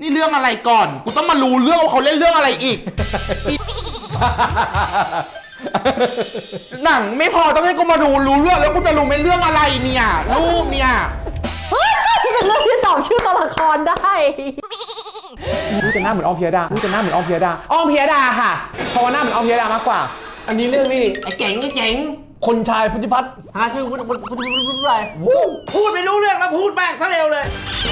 นี่เรื่องอะไรก่อนกูต้องมารู้เรื่องว่าเขาเล่นเรื่องอะไรอีก หนังไม่พอต้องให้กูมารู้เรื่องแล้วกูจะรู้ไหมเรื่องอะไรเนี่ยรูปเนี่ยเป็นเรื่องที่ตอบชื่อตัวละครได้รู้จะหน้าเหมือนอ้อมพิยดาอ้อมพิยดาค่ะเพราะว่าหน้าเหมือนอ้อมพิยดามากกว่าอันนี้เรื่องนี้ไอ้เจ๋งคนชายพุทธิพัฒน์หาชื่ออะไรพูดไม่รู้เรื่องแล้วพูดแบกซะเร็วเลย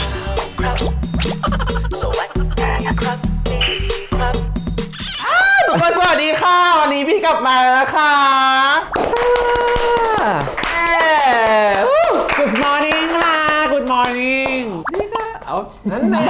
ทุกคนสวัสดีค่ะวันนี้พี่กลับมาแล้วค่ะ Good morning ค่ะ Good morning นี่ค่ะเอานั่นแหละ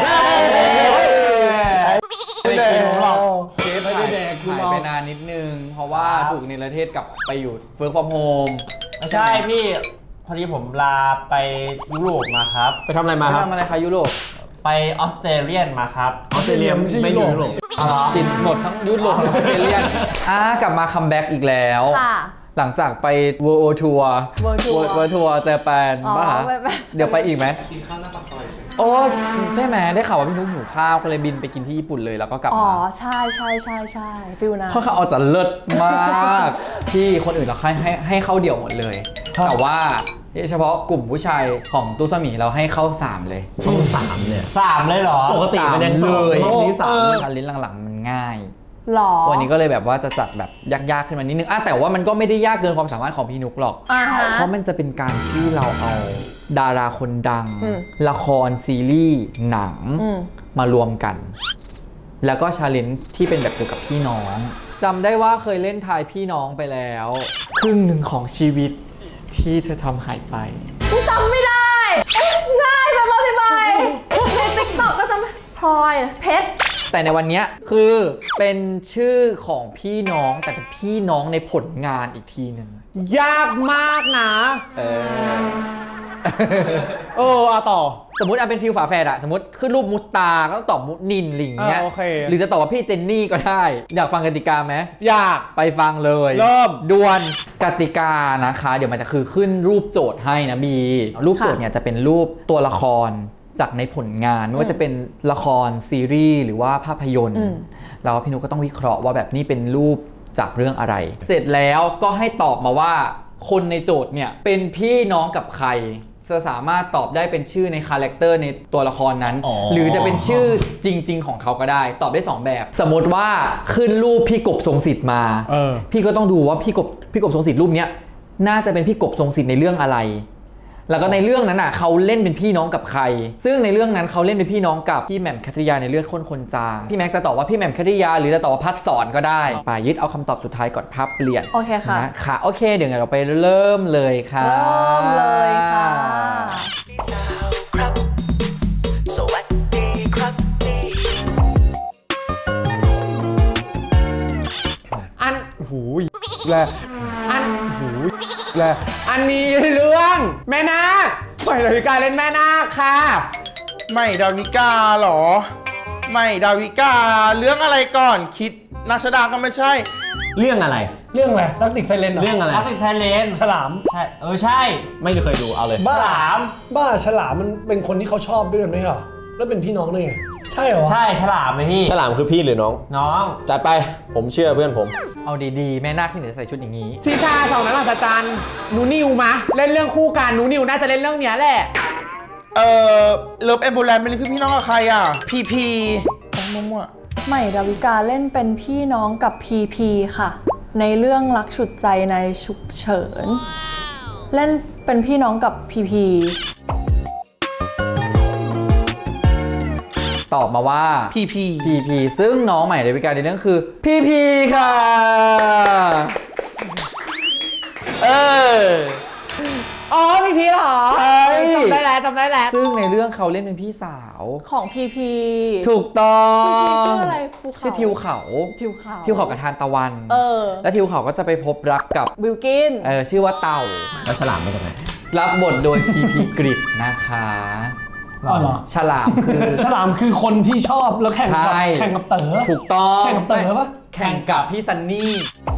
ไม่ได้หรอกไม่ได้แดกหายไปนานนิดนึงเพราะว่าถูกเนรเทศกลับไปอยู่เฟิร์กฟอร์มโฮมใช่พี่พอดีผมลาไปยุโรปมาครับไปทำอะไรมาครับทำอะไรคะยุโรปไปออสเตรเลียนมาครับออสเตรเลียไม่ยุโรปติดหมดทั้งยุโรปและออสเตรเลียนกลับมาคัมแบ็กอีกแล้วหลังจากไป World Tour เจแปนป่ะฮะเดี๋ยวไปอีกไหมกินข้าวหน้าปากซอยโอ้ใช่ไหมได้ข่าวว่าพี่นุ๊กหิวข้าวก็เลยบินไปกินที่ญี่ปุ่นเลยแล้วก็กลับมาใช่ฟิลนะเพราะเขาเอาจะเลิศมากที่คนอื่นเราให้เข้าเดี่ยวหมดเลยแต่ว่าเฉพาะกลุ่มผู้ชายของตู้สมีเราให้เข้า3เลย 3เลยเหรอปกติมันยังเลยนี่ 3ลิ้นหลังๆมันง่ายวันนี้ก็เลยแบบว่าจะจัดแบบยากๆขึ้นมานิดนึงแต่ว่ามันก็ไม่ได้ยากเกินความสามารถของพี่นุ๊กหรอกเพราะมันจะเป็นการที่เราเอาดาราคนดังละครซีรีส์หนังมารวมกันแล้วก็ชาเลนจ์ที่เป็นแบบเกี่ยวกับพี่น้องจำได้ว่าเคยเล่นทายพี่น้องไปแล้วครึ่งหนึ่งของชีวิตที่เธอทำหายไปฉันจำไม่ได้ง่ายแบบว่าพี่ใบในติ๊กต็อกก็จะพลอยเพชรแต่ในวันนี้คือเป็นชื่อของพี่น้องแต่เป็นพี่น้องในผลงานอีกทีหนึ่งยากมากนะเอาต่อสมมติเป็นฟิลฝาแฝดอะสมมติขึ้นรูปมุตตาก็ต้องตอบมุตนินหลิงเงี้ยหรือจะตอบว่าพี่เจนนี่ก็ได้อยากฟังกติกาไหมอยากไปฟังเลยเริ่มดวลกติกานะคะเดี๋ยวมันจะคือขึ้นรูปโจทย์ให้นะบีรูปโจทย์เนี่ยจะเป็นรูปตัวละครจากในผลงานไม่ว่าจะเป็นละครซีรีส์หรือว่าภาพยนตร์แล้วพี่นุ๊กก็ต้องวิเคราะห์ว่าแบบนี้เป็นรูปจากเรื่องอะไรเสร็จแล้วก็ให้ตอบมาว่าคนในโจทย์เนี่ยเป็นพี่น้องกับใครจะสามารถตอบได้เป็นชื่อในคาแรคเตอร์ในตัวละครนั้นหรือจะเป็นชื่อจริงๆของเขาก็ได้ตอบได้2แบบสมมติว่าขึ้นรูปพี่กบทรงสิทธิ์มาพี่ก็ต้องดูว่าพี่กบทรงสิทธิ์รูปเนี้ยน่าจะเป็นพี่กบทรงสิทธิ์ในเรื่องอะไรแล้วก็ในเรื่องนั้นเขาเล่นเป็นพี่น้องกับใครซึ่งในเรื่องนั้นเขาเล่นเป็นพี่น้องกับพี่แหม่มคัทริยาในเลือดข้นคนจางพี่แม็กจะตอบว่าพี่แหม่มคัทริยาหรือจะตอบว่าพัดสอนก็ได้ไปยึดเอาคำตอบสุดท้ายก่อนภาพเปลี่ยนโอเคค่ะค่ะโอเคเดี๋ยวเราไปเริ่มเลยค่ะเริ่มเลยค่ะอันนี้เรื่องแม่นาคใหม่ดาวิกาเล่นแม่นาคค่ะใหม่ดาวิกาเหรอใหม่ดาวิกาเรื่องอะไรก่อนคิดนักแสดงก็ไม่ใช่เรื่องอะไรรักติดไซเลนเรื่องอะไรรักติดไซเลนฉลามใช่ใช่ไม่เคยดูเอาเลยบ้าฉลามมันเป็นคนที่เขาชอบด้วยกันไหมเหรอแล้วเป็นพี่น้องด้วยไงใช่เหรอใช่ฉลามเลยพี่ฉลามคือพี่หรือน้องจัดไปผมเชื่อเพื่อนผมเอาดีๆแม่นาคที่ไหนจะใส่ชุดอย่างนี้ซีชาสองนั้นมหัศจรรย์หนูนิวมาเล่นเรื่องคู่กันหนูนิวน่าจะเล่นเรื่องเนี้ยแหละเลิฟแอมบูแลนซ์เป็นคือพี่น้องกับใครอ่ะพีมั่วใหม่ดาวิกาเล่นเป็นพี่น้องกับพีค่ะในเรื่องรักฉุดใจในฉุกเฉินเล่นเป็นพี่น้องกับพีตอบมาว่าพีซึ่งน้องใหม่ดาวิกาในเรื่องคือพีค่ะพีเหรอใช่จำได้แล้วซึ่งในเรื่องเขาเล่นเป็นพี่สาวของพีถูกต้องชื่ออะไรชื่อทิวเขากับทานตะวันแล้วทิวเขาก็จะไปพบรักกับบิลกินชื่อว่าเต่าแล้วฉลามเป็นยังไงรับบทโดยพีกฤษนะคะฉลามคือคนที่ชอบแล้วแข่งกับเต๋อถูกต้องแข่งกับเต๋อปะแข่งกับพี่ซันนี่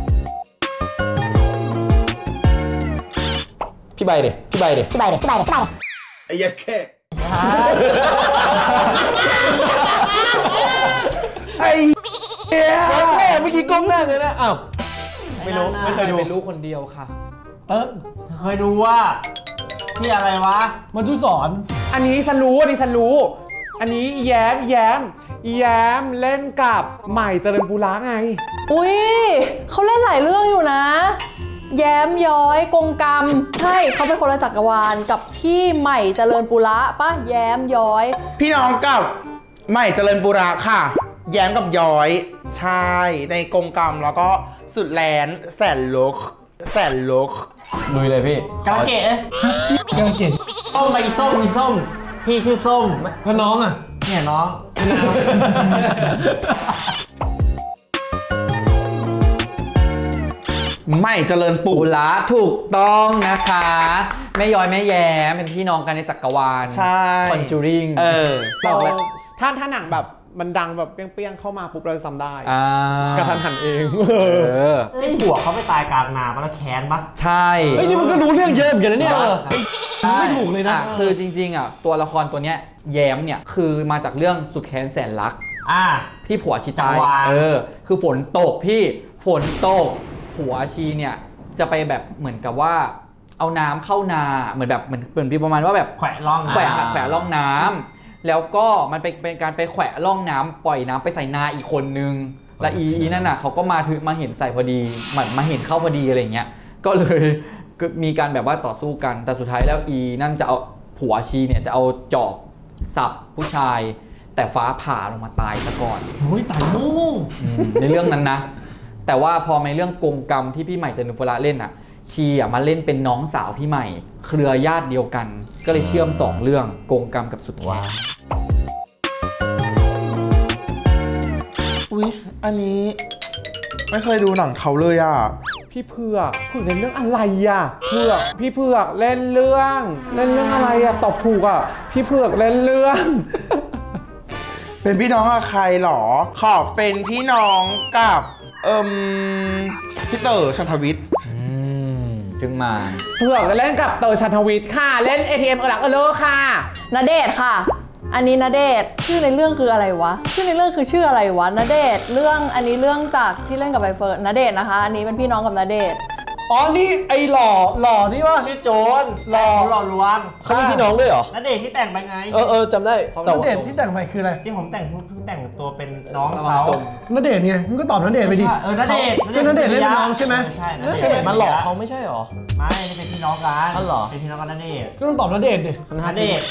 พี่ใบดิไอ้ยัดแค่กี้ก้มหน้าเลยนะอ้าวไม่รู้ไม่เคยดูเป็นลูกคนเดียวค่ะเคยดูว่าที่อะไรวะมันทุสอนอันนี้ฉันรู้อันนี้แย้มเล่นกับใหม่เจริญปุระไงอุ้ยเขาเล่นหลายเรื่องอยู่นะ แย้มย้อยกงกรรมใช่เขาเป็นคนละจักรวาลกับพี่ใหม่เจริญปุระป่ะแย้มย้อยพี่น้องกับใหม่เจริญบุระค่ะ แย้มกับย้อย ใช่ ในกรงกรรมแล้วก็สุดแลนแสนลุกลุยเลยพี่กาเกะกางเกงส้มไปส้มมีส้มพี่ชื่อส้มแล้วน้องอ่ะเนี่ยน้องใหม่เจริญปุปุระถูกต้องนะคะแม่ย้อยแม่แย้มเป็นพี่น้องกันในจักรวาลใช่คอนจูริงบอกแล้วถ้าหนังแบบมันดังแบบเปี้ยงๆเข้ามาปุ๊บเราจำได้ กระทันหันเองไอ้หัวเขาไปตายกลางนาปะแล้วแค้นปะใช่เฮ้ยนี่มันก็รู้เรื่องเยอะเหมือนกันนะเนี่ยไม่ถูกเลยนะคือจริงๆตัวละครตัวเนี้ยแย้มเนี่ยคือมาจากเรื่องสุดแค้นแสนรักที่ผัวชีตายคือฝนตกผัวชีเนี่ยจะไปแบบเหมือนกับว่าเอาน้ำเข้านาเหมือนประมาณว่าแบบแขวะล่องน้ำแล้วก็มันเป็นการไปแขวะล่องน้ำปล่อยน้ำไปใส่นาอีกคนนึงและอีนั่นน่ะเขาก็มาเห็นใส่พอดีเหมือนมาเห็นเข้าพอดีอะไรเงี้ยก็เลยมีการแบบว่าต่อสู้กันแต่สุดท้ายแล้วนั่นจะเอาผัวชีเนี่ยจะเอาจอบสับผู้ชายแต่ฟ้าผ่าลงมาตายซะก่อนโอ้ยตายโง่ในเรื่องนั้นนะแต่ว่าพอในเรื่องกงกรรมที่พี่ใหม่เจริญปุระเล่นอ่ะชีมาเล่นเป็นน้องสาวพี่ใหม่เครือญาติเดียวกันก็เลยเชื่อม2เรื่องกงกรรมกับสุดแค้นอุ๊ยอันนี้ไม่เคยดูหนังเขาเลยอ่ะพี่เผือกเล่นเรื่องอะไรอ่ะพี่เผือกเล่นเรื่องอะไรอ่ะตอบถูกอ่ะพี่เผือกเล่นเรื่องเป็นพี่น้องกับใครหรอขอเป็นพี่น้องกับพี่เต๋อชันทวิทย์จึงมาเผือกเล่นกับเต๋อชันทวิทย์ค่ะเล่น ATM หลักค่ะณเดชน์ค่ะอันนี้ณเดชน์ชื่อในเรื่องคืออะไรวะชื่อในเรื่องคือชื่ออะไรวะณเดชน์เรื่องอันนี้เรื่องจากที่เล่นกับใบเฟิร์นณเดชน์นะคะอันนี้เป็นพี่น้องกับณเดชน์อ๋อนี่ไอ้หล่อนี่ว่าชื่อโจรหล่อลวงเขามีพี่น้องด้วยเหรอณเดชน์ที่แต่งไปไงจำได้ณเดชน์ที่แต่งไปคืออะไรที่ผมแต่งตัวเป็นน้องเขาณเดชน์ไงมึงก็ตอบณเดชน์ไปดิณเดชน์เล่นเป็นน้องใช่ไหมใช่ณเดชน์มาหลอกเขาไม่ใช่หรอไม่เป็นพี่น้องกันอ๋อเหรอเป็นพี่น้องกันณเดชน์ก็ต้องตอบณเดชน์ดิณเดชน์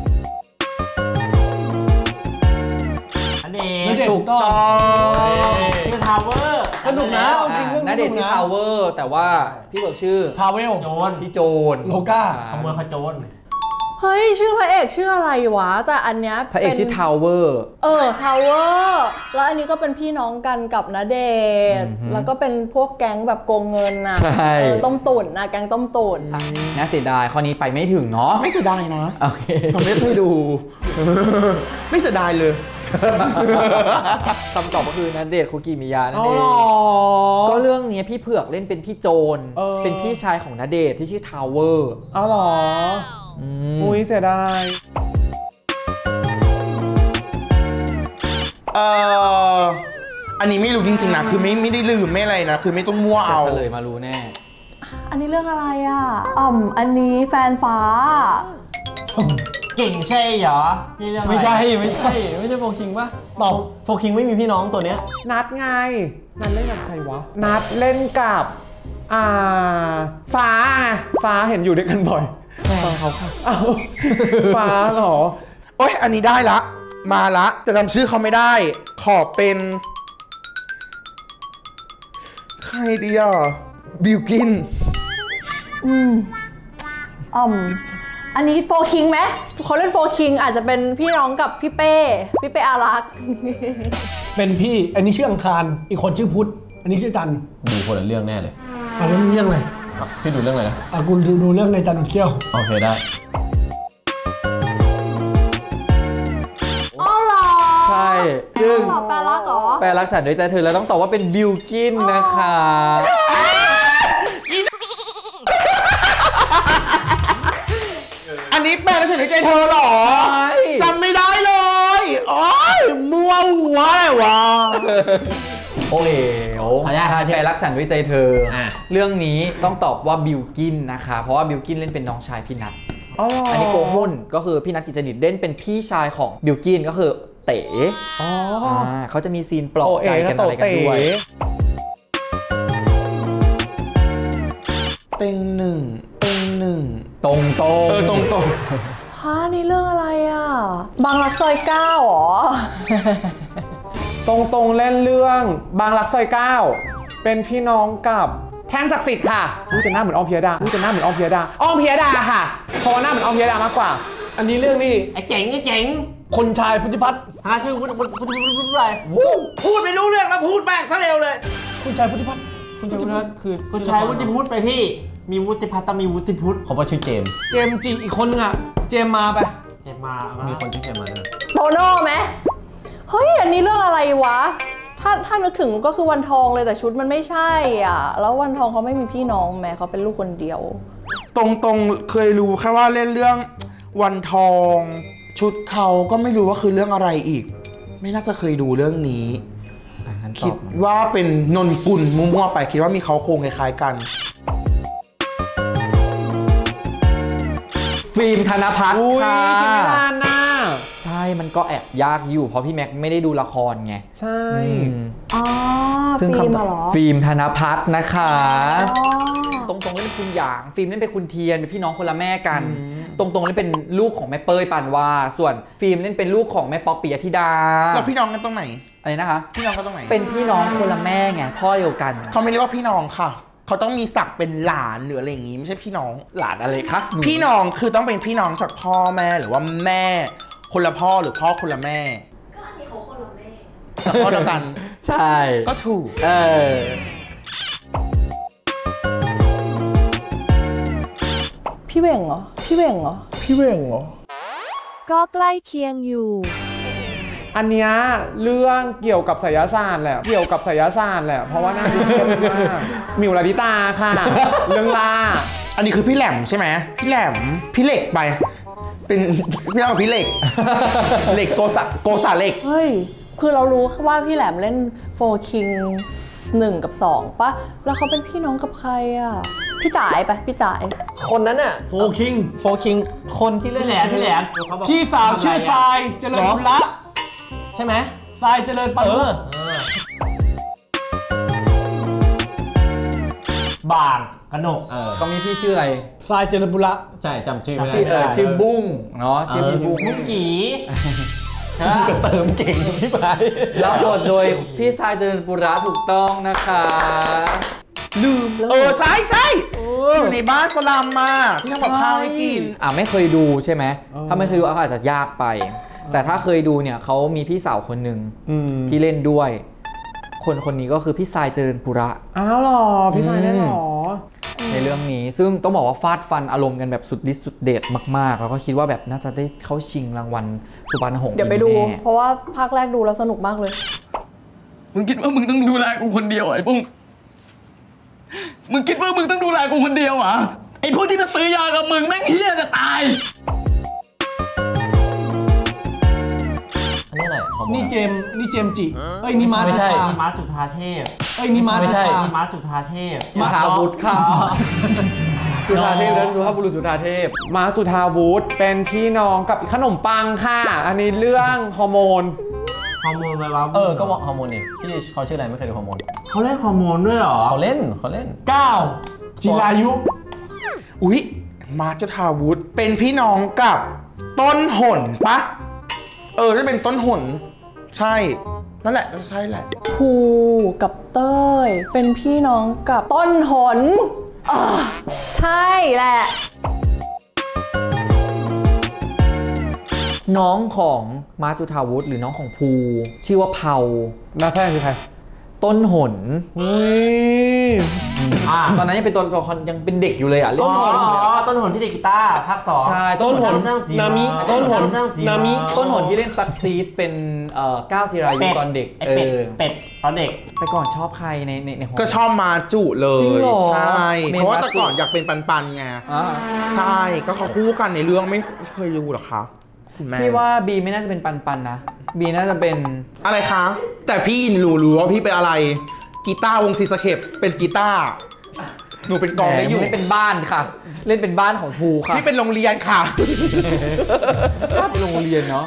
ถูกต้องชื่อทาวเวอร์สนุกนะจริงเรื่องณเดชน์ชื่อทาวเวอร์แต่ว่าพี่บอกชื่อทาวเวลโจรพี่โจรโลก้าขโมยขโจรเฮ้ยชื่อพระเอกชื่ออะไรวะแต่อันเนี้ยพระเอกชื่อทาวเวอร์ทาวเวอร์แล้วอันนี้ก็เป็นพี่น้องกันกับณเดชน์แล้วก็เป็นพวกแก๊งแบบโกงเงินนะต้มตุ๋นนะแก๊งต้มตุ๋นน่าเสียดายข้อนี้ไปไม่ถึงเนาะไม่เสียดายนะโอเคผมไม่เคยดูไม่เสียดายเลยคำตอบก็คือณเดชน์คุกิมิยะนั่นเองก็เรื่องนี้พี่เผือกเล่นเป็นพี่โจรเป็นพี่ชายของณเดชน์ที่ชื่อทาวเวอร์อ๋อเหรออุ้ยเสียดายอันนี้ไม่รู้จริงๆนะคือไม่ได้ลืมไม่อะไรนะคือไม่ต้องมั่วเอาเฉลยมารู้แน่อันนี้เรื่องอะไรอ่ะอันนี้แฟนฟ้าเก่งใช่เหรอไม่ใช่โฟคิงป่ะตอบโฟคิงไม่มีพี่น้องตัวเนี้ยนัดไงนัดเล่นกับใครวะนัดเล่นกับฟ้าเห็นอยู่ด้วยกันบ่อยเขาค่ะฟ้าเหรอโอ๊ยอันนี้ได้ละมาละแต่จำชื่อเขาไม่ได้ขอเป็นใครดีอ่ะบิลกินอันนี้โฟคิงไหมเขาเล่นโฟคิงอาจจะเป็นพี่น้องกับพี่เป้อารักษ์เป็นพี่อันนี้ชื่ออังคารอีกคนชื่อพุทธอันนี้ชื่อกันดูคนละเรื่องแน่เลยแล้วเรื่องอะไรพี่ดูเรื่องอะไรนะกูดูเรื่องในจันทร์อุดเขี้ยวโอเคได้อ๋อเหรอใช่ซึ่งแปลรักเหรอแปลรักฉันด้วยใจเธอแล้วต้องตอบว่าเป็นบิลกินนะคะอันนี้แปลแล้วฉันด้วยใจเธอหรอจำไม่ได้เลยโอ๊ยมัวหัวอะไรวะโอเอ๋วขออนุญาตครับแปลรักฉันด้วยใจเธออะ เรื่องนี้ต้องตอบว่าบิลกินนะคะ เพราะว่าบิลกินเล่นเป็นน้องชายพี่นัทอ๋อเหรอันนี้โกฮุนก็คือพี่นัทกิจสนิทเล่นเป็นพี่ชายของบิลกินก็คือเต๋อ๋อเขาจะมีซีนปลอบใจกันอะไรกันด้วยเต็งหนึ่งตรงตรงตรงฮะนี่เรื่องอะไรอ่ะ บางรักซอย9หรอตรงเล่นเรื่องบางรักซอย9เป็นพี่น้องกับแท่งศักดิ์สิทธิ์ค่ะรู้จะหน้าเหมือนอ้อมพิยดาอ้อมพิยดาค่ะเพราะว่าหน้าเหมือนอ้อมพิยดามากกว่าอันนี้เรื่องนี้ไอ้เจ๋งคนชายพุทธิพัฒน์หาชื่อพูดอะไรพูดไม่รู้เรื่องแล้วพูดแม่งซะเร็วเลยคุณชายพุทธิพัฒน์คุณชายวุฒิคือคุณชายวุฒิพุทธไปพี่ มีวุฒิพัฒน์ต้องมีวุฒิพุทธเขาบอกชื่อเจมส์เจมส์จีอีกคนนึงอ่ะ เจมส์มาไปเจมมามีคนชื่อเจมส์มาด้วยโตโน่ไหมเฮ้ยอันนี้เรื่องอะไรวะ ถ้านึกถึงก็คือวันทองเลยแต่ชุดมันไม่ใช่อ่ะ แล้ววันทองเขาไม่มีพี่น้องแม้เขาเป็นลูกคนเดียวตรงเคยรู้แค่ว่าเล่นเรื่องวันทอง ชุดเขาก็ไม่รู้ว่าคือเรื่องอะไรอีก ไม่น่าจะเคยดูเรื่องนี้ คิดว่าเป็นนนกุลมั่วๆไปคิดว่ามีเขาโครงคล้ายๆกันฟิล์มธนภัทรอุ้ยค่ะคิดไม่ทันนะใช่มันก็แอบยากอยู่เพราะพี่แม็กไม่ได้ดูละครไงใช่อ๋อซึ่งฟิล์มคำตอบเหรอฟิล์มธนภัทรนะคะอ๋อตรงๆเล่นเป็นคุณหยางฟิล์มเล่นเป็นคุณเทียนเป็นพี่น้องคนละแม่กัน ตรงๆเล่นเป็นลูกของแม่เป้ยปานวาส่วนฟิล์มเล่นเป็นลูกของแม่ป๊อกปิยธิดาแล้วพี่น้องกันตรงไหนอะไรนะคะพี่น้องกันตรงไหนเป็นพี่น้องคนละแม่ไงพ่อเดียวกันเขาไม่เรียกว่าพี่น้องค่ะ เขาต้องมีศักดิ์เป็นหลานหรืออะไรอย่างงี้ไม่ใช่พี่น้องหลานอะไรคะพี่น้องคือต้องเป็นพี่น้องจากพ่อแม่หรือว่าแม่คนละพ่อหรือพ่อคนละแม่ ก็อันนี้เขาคนละแม่แต่พ่อเดียวกันใช่ก็ถูกพี่เบ่งเหรอพี่เบ่งเหรอก็ใกล้เคียงอยู่อันเนี้ยเรื่องเกี่ยวกับไสยศาสตร์แหละ เพราะว่าน่าดูมากมิวลาดิตาค่ะ เรื่องล่าอันนี้คือพี่แหลมใช่ไหมพี่แหลมพี่เหล็กไป เป็นพี่เอาพี่เหล็ก เหล็กโกษาเหล็กเฮ้ย คือเรารู้ว่าพี่แหลมเล่นโฟคิง1 กับ 2ปะแล้วเขาเป็นพี่น้องกับใครอ่ะ พี่จ๋ายไปพี่จ๋ายคนนั้นน่ะโฟคิงโฟคิงคนที่เล่นพี่แหลมพี่สาวชื่อทรายเจริญบุญละใช่ไหมทรายเจริญปันบุญบางกระหนกก็มีพี่ชื่ออะไรทรายเจริญบุญละใช่จำชื่อไม่ชื่อได้ชื่อบุ้งเนาะชื่อพี่บุ้งมุ้งกีก็เติมเก่งชิบหายรับบทโดยพี่ทรายเจริญปุระถูกต้องนะคะลืมใช่อยู่ในบ้านสลัมมาที่ทำกับข้าวให้กินไม่เคยดูใช่ไหมถ้าไม่เคยดูอาจจะยากไป แต่ถ้าเคยดูเนี่ยเขามีพี่สาวคนหนึ่งที่เล่นด้วย คนนี้ก็คือพี่ทรายเจริญปุระอ้าวเหรอ พี่ชายได้เหรอในเรื่องนี้ซึ่งต้องบอกว่าฟาดฟันอารมณ์กันแบบสุดฤทธิ์สุดเดชมากๆ แล้วก็คิดว่าแบบน่าจะได้เข้าชิงรางวัลสุพรรณหงส์เดี๋ยวไปดูแน่เพราะว่าภาคแรกดูแล้วสนุกมากเลยมึงคิดว่ามึงต้องดูแลกูคนเดียวไอ้ปุ้งมึงคิดว่ามึงต้องดูแลกูคนเดียวเหรอ ไอ้พวกที่มาซื้อยากับมึงแม่งเฮี้ยจะตายอันนี้อะไรฮอร์โมนี่เจมส์จิเอ้ยนี่มาร์ทไม่ใช่นี่ม้าจุธาเทพเอ้ยนี่มาร์ทไม่ใช่นี่ม้าจุธาเทพจุฑาวุฒิค่ะจุฑาเทพและสุภาพบุรุษจุฑาเทพมาจุธาวุฒิเป็นพี่น้องกับขนมปังค่ะ อันนี้เรื่องฮอร์โมนฮอร์โมนไหมวะก็บอกฮอร์โมนนี่พี่เขาชื่ออะไรไม่เคยดูฮอร์โมนเขาเล่นฮอร์โมนด้วยเหรอเขาเล่น 9จิรายุอุ๊ยมาร์คจุฑาวุฒิเป็นพี่น้องกับต้นหนปะจะเป็นต้นหนใช่นั่นแหละใช่แหละภูกับเต้ยเป็นพี่น้องกับต้นหนใช่แหละน้องของมาร์คจุฑาวุฒิหรือน้องของภูชื่อว่าเผาน่าใช่คือใครต้นหนอุ้ยตอนนั้นยังเป็นตัวละครยังเป็นเด็กอยู่เลยอ่ะเล่นต้นหนเล่นอยู่เลยอะต้นหนที่เด็กกีตาร์ภาค2 ใช่ต้นหน นามิต้นหนนามิต้นหนที่เล่นซักซีดเป็นก้าวจิรายุตอนเด็กไอเป็ดเป็ดตอนเด็กแต่ก่อนชอบใครในหอก็ชอบมาจุเลยจริงเหรอใช่เมนเพราะว่าแต่มาจุก่อนอยากเป็นปันไงอ่าใช่ก็เขาคู่กันในเรื่องไม่เคยดูหรอคะคุณแม่พี่ว่าบีไม่น่าจะเป็นปันนะบีน่าจะเป็นอะไรคะแต่พี่รู้ว่าพี่เป็นอะไรกีตาร์วงซีสเคปเป็นกีตาร์หนูเป็นกองได้อยู่เล่นเป็นบ้านค่ะ เล่นเป็นบ้านของภูค่ะพี่เป็นโรงเรียนค่ะเป็นโรงเรียนเนาะ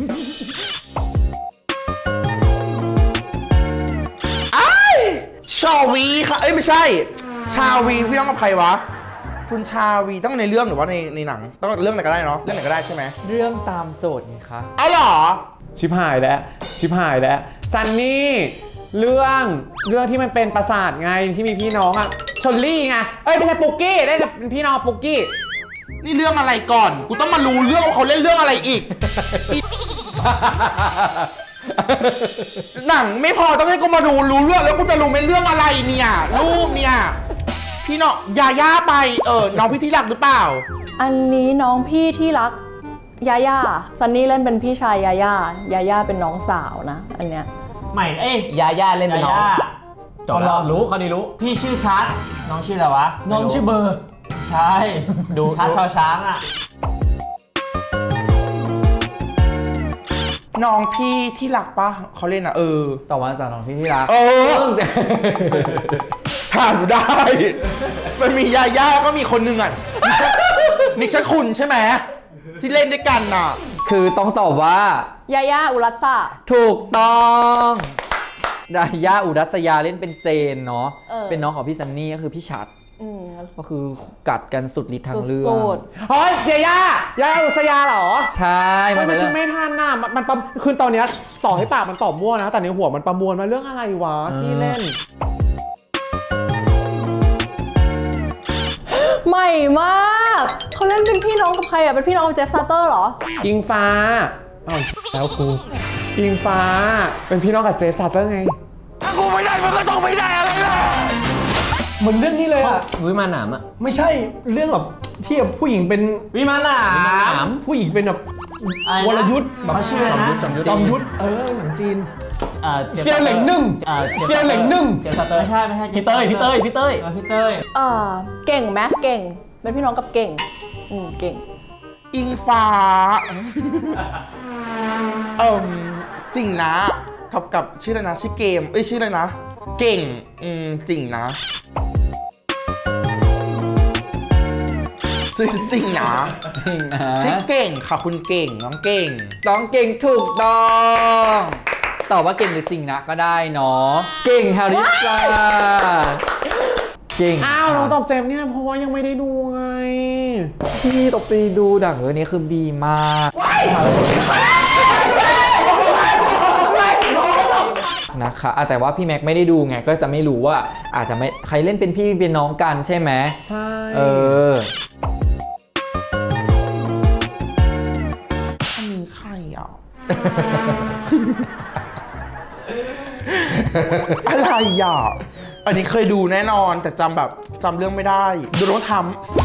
ชาวีค่ะเอ้ยไม่ใช่ชาวีพี่น้องกับใครวะคุณชาวีต้องในเรื่องหรือว่าในหนังต้องเรื่องไหนก็ได้เนาะเรื่องไหนก็ได้ใช่ไหมเรื่องตามโจทย์ไงคะเอาเหรอชิบหายแล้วซันนี่เรื่องที่มันเป็นปราสาทไงที่มีพี่น้องอะชลลี่ไงเอ้ยไม่ใช่ปุกกี้ได้กับพี่น้องปุกกี้นี่เรื่องอะไรก่อนกูต้องมารู้เรื่องว่าเขาเล่นเรื่องอะไรอีก หนังไม่พอต้องให้กูมารู้เรื่องแล้วกูจะรู้เป็นเรื่องอะไรเนี่ยรูปเนี่ยพี่น้องยาย่าไปน้องพี่ที่รักหรือเปล่าอันนี้น้องพี่ที่รักยาย่าซันนี่เล่นเป็นพี่ชายยาย่าเป็นน้องสาวนะอันเนี้ยใหม่เอ้ยยาย่าเล่นเป็นน้องยาย่าจบแล้วรู้คนนี้รู้พี่ชื่อชัดน้องชื่ออะไรวะน้องชื่อเบอร์ใช่ดูชัดชอช้างอ่ะน้องพี่ที่รักปะเขาเล่นอ่ะต่อมาจากน้องพี่ที่รักถามได้ มันมียาย่าก็มีคนหนึ่งอ่ะ นิชคุณใช่ไหมที่เล่นด้วยกันน่ะคือต้องตอบว่ายาย่าอุรัสสะถูกต้องยาย่าอุรัสยาเล่นเป็นเจนเนาะเป็นน้องของพี่ซันนี่ก็คือพี่ชัดก็คือกัดกันสุดฤทธิ์ทางเรื่องเฮ้ยเจย่าอุสยาเหรอใช่มันมันจะคือไม่ทันน่ะมันคือตอนเนี้ยต่อให้ปากมันตอบมั่วนะแต่ในหัวมันประมวลมาเรื่องอะไรวะที่เล่นใหม่มากเขาเล่นเป็นพี่น้องกับใครอ่ะเป็นพี่น้องกับเจฟซาเตอร์เหรออิงฟ้าอ้าวแล้วกูอิงฟ้าเป็นพี่น้องกับเจฟซาเตอร์ไงถ้ากูไม่ได้มันก็ต้องไม่ได้อะไรล่ะเหมือนเรื่องนี้เลยอ่ะวิมานหนามอะไม่ใช่เรื่องแบบที่แบบผู้หญิงเป็นวิมานหนามผู้หญิงเป็นแบบอะไรนะวรยุทธ์แบบเขาชื่ออะไรนะจอมยุทธหนังจีนจฟเซียวเหล่งนึ่ง เซียวเหล่งนึ่งเจฟซาเตอร์ไม่ใช่พี่เต้ยพี่เต้ยเก่งไหมเก่งเป็นพี่น้องกับเก่งเก่งอิงฟ้า จริงนะกับชื่ออะไรนะชื่อเกมชื่ออะไรนะเก่งจริงนะชื่อจริงนะจริงนะชื่อเก่งค่ะคุณเก่งน้องเก่งต้องเก่งถูกต้องตอบว่าเก่งหรือจริงนะก็ได้เนาะเก่งฮาริสาเก่งอ้าวน้องตอบเจมส์เนี่ยเพราะว่ายังไม่ได้ดูไงพี่ตบตีดูดังเรื่องนี้คือดีมากนะคะแต่ว่าพี่แม็กไม่ได้ดูไงก็จะไม่รู้ว่าอาจจะไม่ใครเล่นเป็นพี่เป็นน้องกันใช่ไหมใช่อันนี้ใครอ่ะ อะไรอ่ะอันนี้เคยดูแน่นอนแต่จำเรื่องไม่ได้ดูต้องท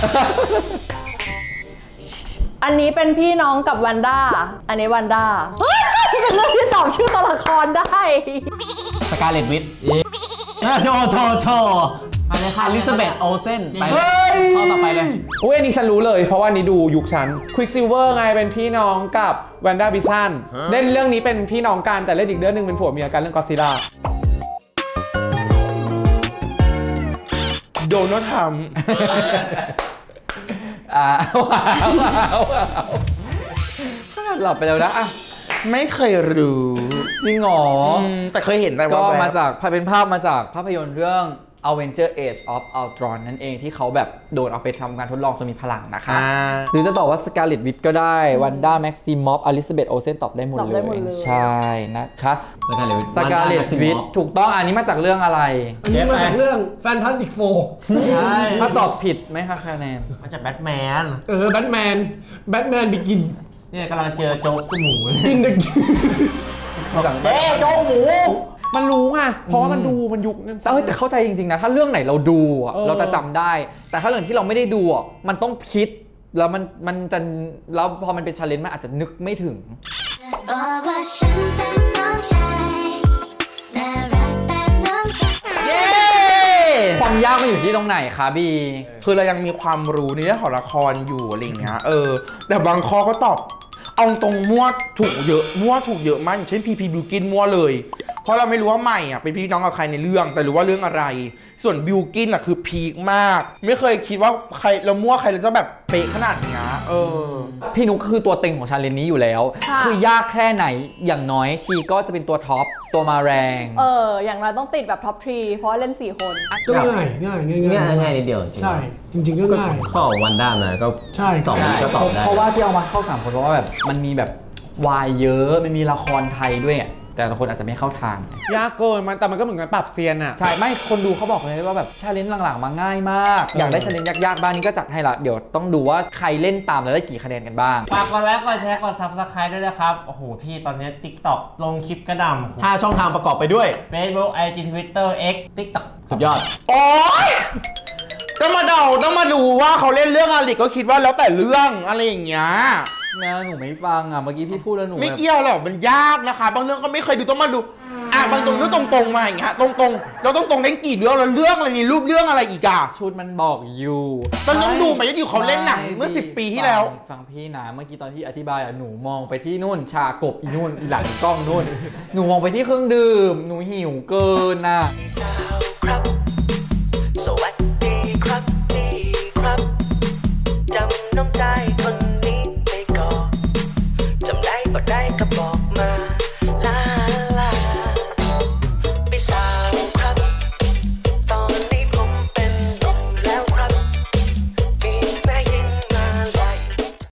อันนี้เป็นพี่น้องกับวันด้าอันนี้วันด้าเป็นเรื่องที่ตอบชื่อตัวละครได้สกาเลตวิทโชไปเลยค่ะอลิซาเบธโอเซนไปข้อต่อไปเลยอุ้ยอันนี้ฉันรู้เลยเพราะว่านี้ดูยุคฉันควิกซิลเวอร์ไงเป็นพี่น้องกับแวนด้าวิชั่นเล่นเรื่องนี้เป็นพี่น้องกันแต่เล่นอีกเรื่องนึงเป็นผัวเมียกันเรื่องก็อดซิลล่าำโดนทหลับไปแล้วนะำไม่เคยรู้จริงเหรอแต่เคยเห็นแต่ก็ว่ามาจากเป็นภาพมาจากภาพยนตร์เรื่อง Avenger Age of Ultron นั่นเองที่เขาแบบโดนเอาไปทำการทดลองจนมีพลังนะคะหรือจะตอบว่า Scarlet Witch ก็ได้ Wanda Maximoff Elizabeth Olsen ตอบได้หมดเลย ใช่นะคะ Scarlet Witch ถูกต้องอันนี้มาจากเรื่องอะไรอันนี้มาจากเรื่อง Fantastic Four ใช่ถ้าตอบผิดไหมคะคะแนนมาจากแบทแมนแบทแมนบิกินเนี่ยกำลังเจอโจ๊กหมูอินเดอะเฮ้ยโจ๊กหมูมันรู้ไงเพราะว่ามันดูมันยุคนั้นแต่เข้าใจจริงๆนะถ้าเรื่องไหนเราดูอะเราจะจำได้ แต่ถ้าเรื่องที่เราไม่ได้ดูอะมันต้องคิดแล้วมันจะแล้วพอมันเป็นชาเลนจ์มันอาจจะนึกไม่ถึงเย้ความยากมันอยู่ที่ตรงไหนคะบีคือเรายังมีความรู้ในเรื่องของละครอยู่อะไรอย่างเงี้ยแต่บางข้อก็ตอบเอาตรงมั่วถูกเยอะมากอย่างเช่นพีพีบิวกินมั่วเลยเพราะเราไม่รู้ว่าใหม่อ่ะเป็นพี่น้องกับใครในเรื่องแต่รู้ว่าเรื่องอะไร ส่วนบิวกินอ่ะคือพีคมากไม่เคยคิดว่าใครเรามั่วใครเราจะแบบเป๊ะขนาดนี้พี่นุ๊กคือตัวเต็งของชาเลนจ์นี้อยู่แล้ว คือยากแค่ไหนอย่างน้อยชีก็จะเป็นตัวท็อปตัวมาแรงอย่างเราต้องติดแบบท็อปทรีเพราะว่าเล่น4 คนก็ง่ายนิดเดียวจริงใช่จริงๆก็ง่ายข้อวันด้ามาก็ใช่ 2ก็ตอบได้เพราะว่าที่เอามาเข้า3คนเพราะว่าแบบมันมีแบบวายเยอะมันมีละครไทยด้วยแต่ละคนอาจจะไม่เข้าทางยากเกินแต่มันก็เหมือนกันปรับเซียนอ่ะใช่ไม่คนดูเขาบอกเลยว่าแบบชาเลนจ์หลังๆมาง่ายมากอยากได้ชาเลนจ์ยากๆบ้างนี่ก็จัดให้ละเดี๋ยวต้องดูว่าใครเล่นตามแล้วได้กี่คะแนนกันบ้างฝากกดไลค์กดแชร์กด Subscribe ด้วยนะครับโอ้โหพี่ตอนนี้ TikTok ลงคลิปกระดำ 5 ช่องทางประกอบไปด้วย Facebook IG Twitter X TikTok สุดยอดโอ๊ยต้องมาดูว่าเขาเล่นเรื่องอะไรก็คิดว่าแล้วแต่เรื่องอะไรอย่างเงี้ยนะหนูไม่ฟังเมื่อกี้พี่พูดแล้วหนูไม่เกี่ยวหรอกมันยากนะคะบางเรื่องก็ไม่เคยดูต้องมาดูบางตรงก็ตรงๆมาอย่างเงี้ยตรงเราต้องเล่นกี่เรื่องแล้วเรื่องอะไรนี่รูปเรื่องอะไรอีกอะชุดมันบอกอยู่ต้องดูไปยังอยู่เขาเล่นหนังเมื่อ10 ปีที่แล้วฟังพี่นะเมื่อกี้ตอนที่อธิบายหนูมองไปที่นู่นชากบอีนู่นอีหลังกล้องนู่นหนูมองไปที่เครื่องดื่มหนูหิวเกินน่ะ